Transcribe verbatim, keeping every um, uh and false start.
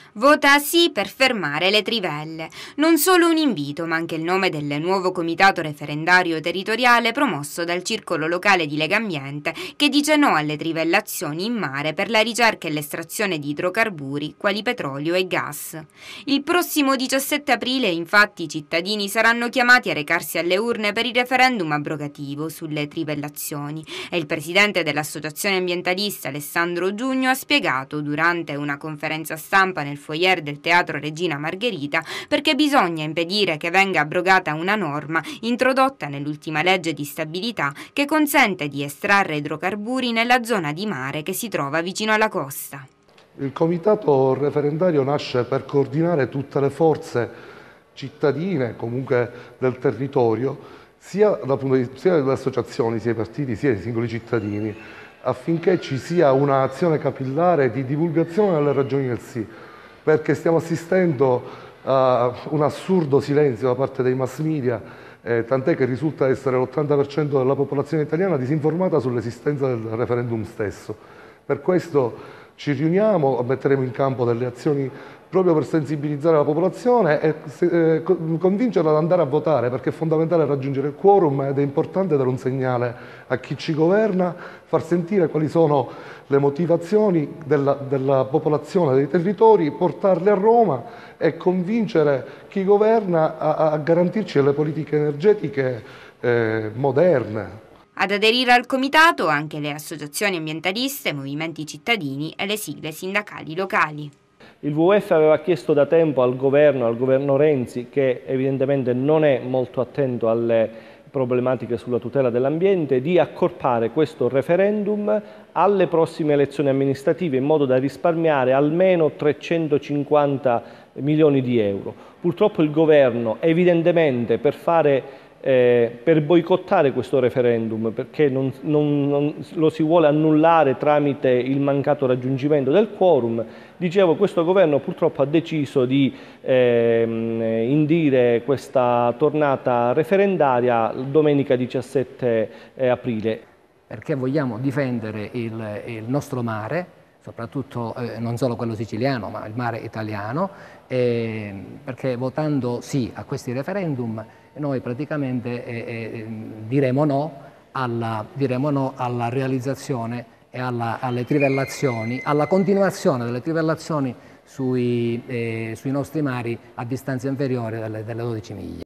Vota sì per fermare le trivelle. Non solo un invito, ma anche il nome del nuovo comitato referendario territoriale promosso dal circolo locale di Legambiente, che dice no alle trivellazioni in mare per la ricerca e l'estrazione di idrocarburi quali petrolio e gas. Il prossimo diciassette aprile, infatti, i cittadini saranno chiamati a recarsi alle urne per il referendum abrogativo sulle trivellazioni e il presidente dell'associazione ambientalista Alessandro Giugno ha spiegato durante una conferenza stampa nel foyer del Teatro Regina Margherita perché bisogna impedire che venga abrogata una norma introdotta nell'ultima legge di stabilità che consente di estrarre idrocarburi nella zona di mare che si trova vicino alla costa. Il comitato referendario nasce per coordinare tutte le forze cittadine, comunque del territorio, sia, sia delle associazioni, sia i partiti, sia i singoli cittadini, affinché ci sia un'azione capillare di divulgazione delle ragioni del sì. Perché stiamo assistendo a un assurdo silenzio da parte dei mass media, eh, tant'è che risulta essere l'ottanta per cento della popolazione italiana disinformata sull'esistenza del referendum stesso. Per questo ci riuniamo, metteremo in campo delle azioni proprio per sensibilizzare la popolazione e eh, convincerla ad andare a votare, perché è fondamentale raggiungere il quorum ed è importante dare un segnale a chi ci governa, far sentire quali sono le motivazioni della, della popolazione dei territori, portarle a Roma e convincere chi governa a, a garantirci delle politiche energetiche eh, moderne. Ad aderire al comitato anche le associazioni ambientaliste, movimenti cittadini e le sigle sindacali locali. Il W W F aveva chiesto da tempo al governo, al governo Renzi, che evidentemente non è molto attento alle problematiche sulla tutela dell'ambiente, di accorpare questo referendum alle prossime elezioni amministrative in modo da risparmiare almeno trecentocinquanta milioni di euro. Purtroppo il governo, evidentemente per fare Eh, per boicottare questo referendum, perché non, non, non lo si vuole annullare tramite il mancato raggiungimento del quorum, dicevo, questo governo purtroppo ha deciso di eh, indire questa tornata referendaria domenica diciassette aprile. Perché vogliamo difendere il, il nostro mare, soprattutto eh, non solo quello siciliano, ma il mare italiano, eh, perché votando sì a questi referendum noi praticamente eh, eh, diremo, no alla, diremo no alla realizzazione e alla, alle trivellazioni, alla continuazione delle trivellazioni sui, eh, sui nostri mari a distanza inferiore delle, delle dodici miglia.